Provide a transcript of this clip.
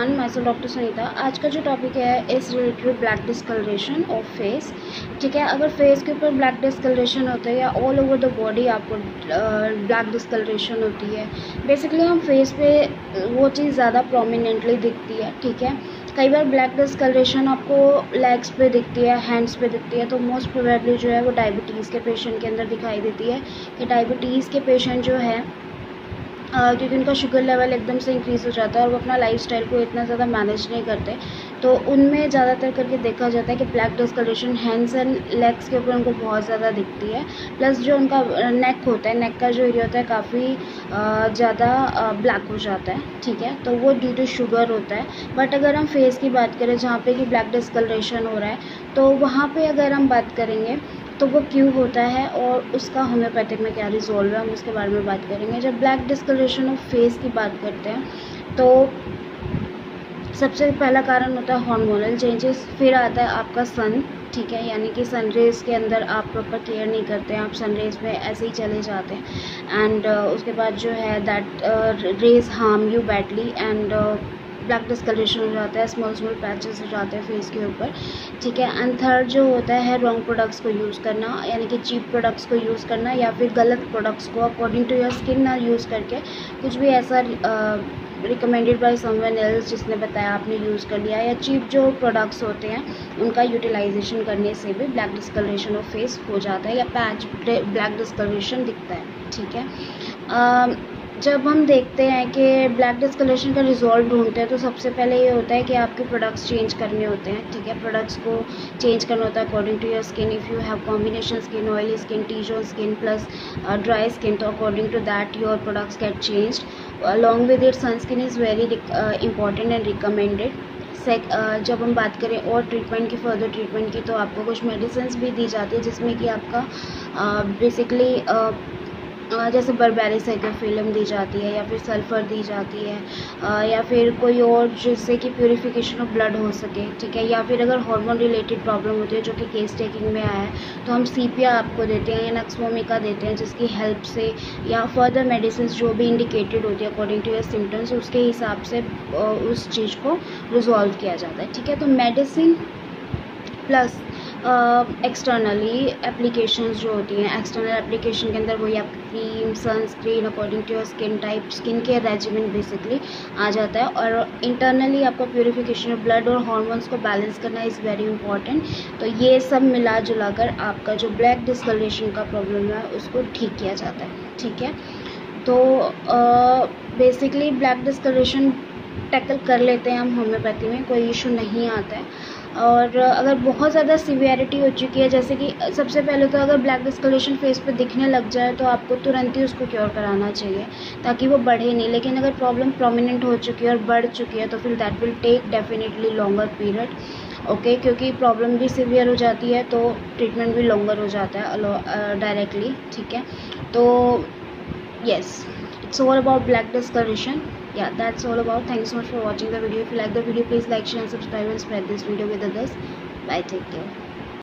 Everyone, myself doctor Sunita. आज का जो टॉपिक है is related black discoloration of face. ठीक है, अगर फेस के ऊपर ब्लैक डिस्कलरेशन होता है या ऑल ओवर द बॉडी आपको ब्लैक डिस्कलरेशन होती है, बेसिकली हम फेस पे वो चीज़ ज़्यादा प्रोमिनेंटली दिखती है। ठीक है, कई बार ब्लैक डिस्कलरेशन आपको लेग्स पे दिखती है, हैंड्स पे दिखती है, तो मोस्ट प्रोबेबली जो है वो डायबिटीज़ के पेशेंट के अंदर दिखाई देती है कि डायबिटीज़ के पेशेंट जो है क्योंकि उनका शुगर लेवल एकदम से इंक्रीज़ हो जाता है और वो अपना लाइफस्टाइल को इतना ज़्यादा मैनेज नहीं करते, तो उनमें ज़्यादातर करके देखा जाता है कि black discoloration hands and legs के ऊपर उनको बहुत ज़्यादा दिखती है। प्लस जो उनका नेक होता है, नेक का जो एरिया होता है काफ़ी ज़्यादा ब्लैक हो जाता है। ठीक है, तो वो ड्यू टू शुगर होता है। बट अगर हम फेस की बात करें जहाँ पे कि ब्लैक डिस्कलरेशन हो रहा है, तो वहाँ पे अगर हम बात करेंगे तो वो क्यों होता है और उसका होम्योपैथिक में क्या रिजॉल्व है, हम उसके बारे में बात करेंगे। जब ब्लैक डिस्कलरेशन ऑफ फेस की बात करते हैं तो सबसे पहला कारण होता है हार्मोनल चेंजेस, फिर आता है आपका सन। ठीक है, यानी कि सन रेज़ के अंदर आप प्रॉपर केयर नहीं करते हैं, आप सन रेज़ में ऐसे ही चले जाते हैं एंड उसके बाद जो है that rays harm you badly and black discoloration हो जाता है, स्मॉल पैचेस हो जाते हैं फेस के ऊपर। ठीक है, एंड थर्ड जो होता है रॉन्ग प्रोडक्ट्स को यूज़ करना, यानी कि चीप प्रोडक्ट्स को यूज़ करना या फिर गलत प्रोडक्ट्स को अकॉर्डिंग टू योर स्किन ना यूज़ करके कुछ भी ऐसा रिकमेंडेड बाय समवन एल्स जिसने बताया आपने यूज़ कर लिया, या चीप जो प्रोडक्ट्स होते हैं उनका यूटिलाइजेशन करने से भी ब्लैक डिस्कलरेशन ऑफ फेस हो जाता है या पैच ब्लैक डिस्कलरेशन दिखता है। ठीक है, जब हम देखते हैं कि ब्लैक डिस्कलरेशन का रिजॉल्व ढूंढते हैं तो सबसे पहले ये होता है कि आपके प्रोडक्ट्स चेंज करने होते हैं। ठीक है, प्रोडक्ट्स को चेंज करना होता है according to your skin. If you have combination skin, oily skin, T zone skin plus dry skin, तो according to that your products get changed along with it. Sunscreen is very important and recommended. जब हम बात करें और treatment की, further treatment की, तो आपको कुछ मेडिसिन भी दी जाती है जिसमें कि आपका बेसिकली जैसे बर्बेरिक फिल्म दी जाती है या फिर सल्फ़र दी जाती है या फिर कोई और जिससे कि प्यूरिफिकेशन ऑफ ब्लड हो सके। ठीक है, या फिर अगर हार्मोन रिलेटेड प्रॉब्लम होती है जो कि केस टेकिंग में आया है तो हम सीपिया आपको देते हैं या नक्सवोमिका देते हैं, जिसकी हेल्प से या फर्दर मेडिसिन जो भी इंडिकेटेड होती है अकॉर्डिंग टू योर सिम्टम्स, उसके हिसाब से उस चीज़ को रिजॉल्व किया जाता है। ठीक है, तो मेडिसिन प्लस एक्सटर्नली एप्लीकेशंस जो होती हैं, एक्सटर्नल एप्लीकेशन के अंदर वही आपकी cream, sunscreen according to your skin type, skin care regiment basically आ जाता है। और इंटरनली आपका प्यूरिफिकेशन ऑफ ब्लड और हार्मोन्स को बैलेंस करना इज़ वेरी इंपॉर्टेंट। तो ये सब मिला जुला कर आपका जो ब्लैक डिस्कलरेशन का प्रॉब्लम है उसको ठीक किया जाता है। ठीक है, तो बेसिकली ब्लैक डिस्कलरेशन टैकल कर लेते हैं हम होम्योपैथी में, कोई इशू नहीं आता है। और अगर बहुत ज़्यादा सीवियरिटी हो चुकी है, जैसे कि सबसे पहले तो अगर ब्लैक डिस्कलरेशन फेस पे दिखने लग जाए तो आपको तुरंत ही उसको क्योर कराना चाहिए ताकि वो बढ़े नहीं। लेकिन अगर प्रॉब्लम प्रोमिनेंट हो चुकी है और बढ़ चुकी है तो फिर that will take definitely longer period. Okay, क्योंकि प्रॉब्लम भी सीवियर हो जाती है तो ट्रीटमेंट भी लॉन्गर हो जाता है डायरेक्टली। ठीक है, तो yes, it's all about black discoloration. Yeah, that's all about. Thank you so much for watching the video. If you like the video, please like, share and subscribe and spread this video with others. Bye, take care.